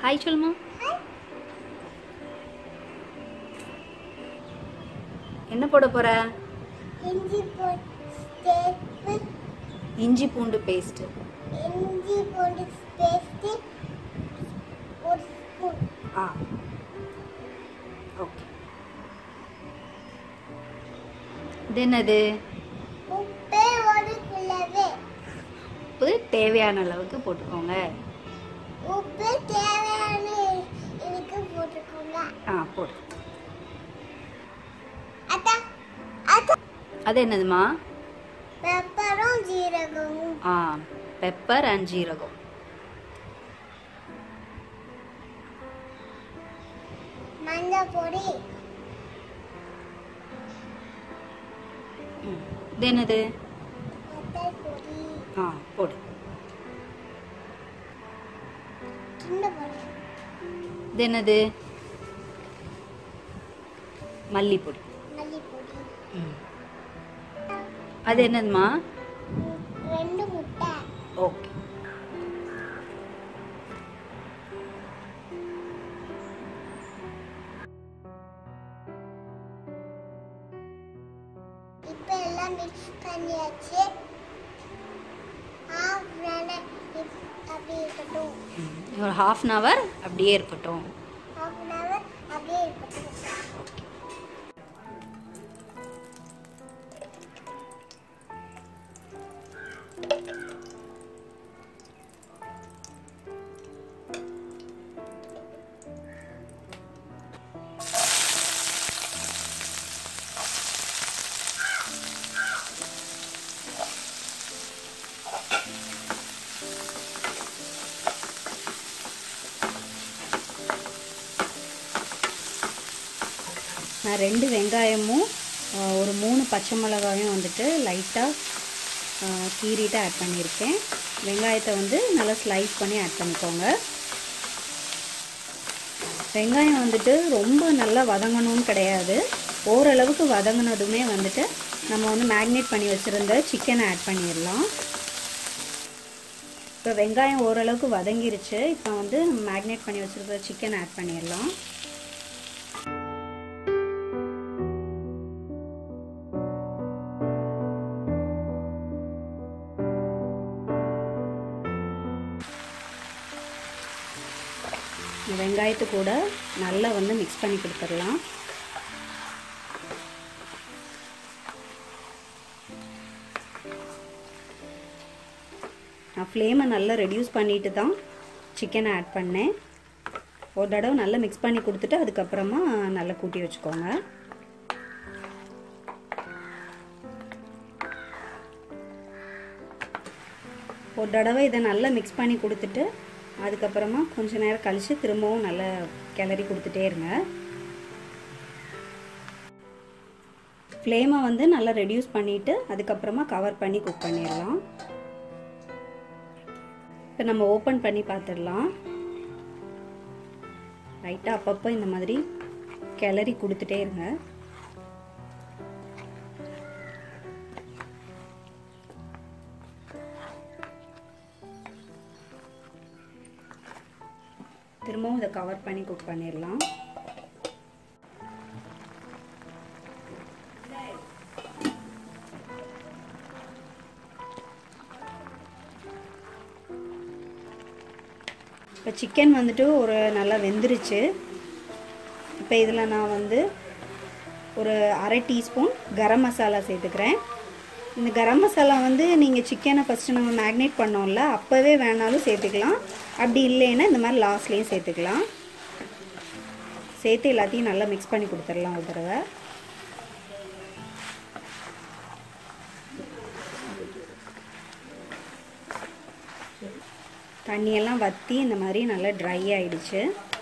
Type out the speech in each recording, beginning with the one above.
Hi சொல்லுமா. என்ன போட போற? இஞ்சி பூண்டு பேஸ்ட். ஓகே. இது என்னது? உப்பு தேவையான அளவுக்கு போட்டுக்கோங்க. உப்பு தேவையான இதுக்கு போட்டுக்கோங்க. போடு. அத அது என்னதுமா? பெப்பரும் ஜீரகமும். பெப்பர் அண்ட் ஜீரகம். மஞ்சள் பொடி. இது என்னது? வத்தல் பொடி. போடு. சின்ன பொடி. இது என்னது? மல்லிப்பொடி. மல்லிப்பொடி. அது என்னதுமா? 2 முட்டை. ஓகே. இப்போ எல்லாம் மிக்ஸ் பண்ணியாச்சு. அப்படியே இருக்கட்டும். ஒரு 1/2 அன் ஹவர் அப்படியே இருக்கட்டும். 1/2 அன் ஹவர் அப்படியே இருக்கட்டும். நான் 2 வெங்காயமும் ஒரு 3 பச்சை மிளகாயும் வந்துட்டு லைட்டாக கீறிட்டு ஆட் பண்ணியிருக்கேன். வெங்காயத்தை வந்து நல்லா ஸ்லைஸ் பண்ணி ஆட் பண்ணிக்கோங்க. வெங்காயம் வந்துட்டு ரொம்ப நல்லா வதங்கணும்னு கிடையாது. ஓரளவுக்கு வதங்கினதுமே வந்துட்டு நம்ம வந்து மேக்னேட் பண்ணி வச்சுருந்த சிக்கனை ஆட் பண்ணிடலாம். இப்போ வெங்காயம் ஓரளவுக்கு வதங்கிருச்சு. இப்போ வந்து மேக்னேட் பண்ணி வச்சுருக்க சிக்கனை ஆட் பண்ணிடலாம். வெங்காயத்து கூட நல்லா வந்து மிக்ஸ் பண்ணி கொடுத்துடலாம். நான் ஃப்ளேமை நல்லா ரெடியூஸ் பண்ணிட்டு தான் சிக்கனை ஆட் பண்ணேன். ஒரு தடவை நல்லா மிக்ஸ் பண்ணி கொடுத்துட்டு அதுக்கப்புறமா நல்லா கூட்டி வச்சுக்கோங்க. ஒரு தடவை இதை நல்லா மிக்ஸ் பண்ணி கொடுத்துட்டு அதுக்கப்புறமா கொஞ்ச நேரம் கழித்து திரும்பவும் நல்லா கிளறி கொடுத்துட்டே இருங்க. ஃப்ளேமை வந்து நல்லா ரெடியூஸ் பண்ணிவிட்டு அதுக்கப்புறமா கவர் பண்ணி குக் பண்ணிடலாம். இப்போ நம்ம ஓப்பன் பண்ணி பார்த்துடலாம். லைட்டாக அப்பப்போ இந்த மாதிரி கிளறி கொடுத்துட்டே இருங்க. திரும்பவும் இதை கவர் பண்ணி குக் பண்ணிடலாம். இப்போ சிக்கன் வந்துட்டு ஒரு நல்லா வெந்துருச்சு. இப்போ இதில் நான் வந்து ஒரு 1/2 டீஸ்பூன் கரம் மசாலா சேர்த்துக்கிறேன். இந்த கரம் மசாலா வந்து நீங்கள் சிக்கனை ஃபஸ்ட்டு நம்ம மேக்னேட் பண்ணோம்ல அப்போவே வேணாலும் சேர்த்துக்கலாம். அப்படி இல்லைன்னா இந்த மாதிரி லாஸ்ட்லேயும் சேர்த்துக்கலாம். சேர்த்து எல்லாத்தையும் நல்லா மிக்ஸ் பண்ணி கொடுத்துடலாம் ஒரு தடவை. தண்ணியெல்லாம் வற்றி இந்த மாதிரி நல்லா ட்ரை ஆயிடுச்சு.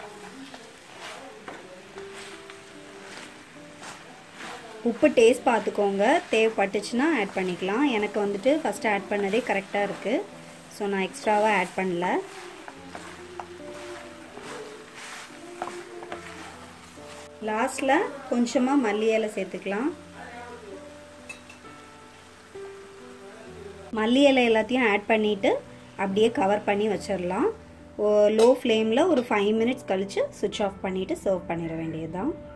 உப்பு டேஸ்ட் பார்த்துக்கோங்க. தேவைப்பட்டுச்சுன்னா ஆட் பண்ணிக்கலாம். எனக்கு வந்துட்டு ஃபஸ்ட்டு ஆட் பண்ணதே கரெக்டாக இருக்குது. ஸோ நான் எக்ஸ்ட்ராவாக ஆட் பண்ணல. லாஸ்ட்டில் கொஞ்சமாக மல்லி இலை சேர்த்துக்கலாம். மல்லி இலை எல்லாத்தையும் ஆட் பண்ணிவிட்டு அப்படியே கவர் பண்ணி வச்சிடலாம். லோ ஃப்ளேமில் ஒரு 5 மினிட்ஸ் கழித்து சுவிட்ச் ஆஃப் பண்ணிவிட்டு சர்வ் பண்ணிட வேண்டியது தான்.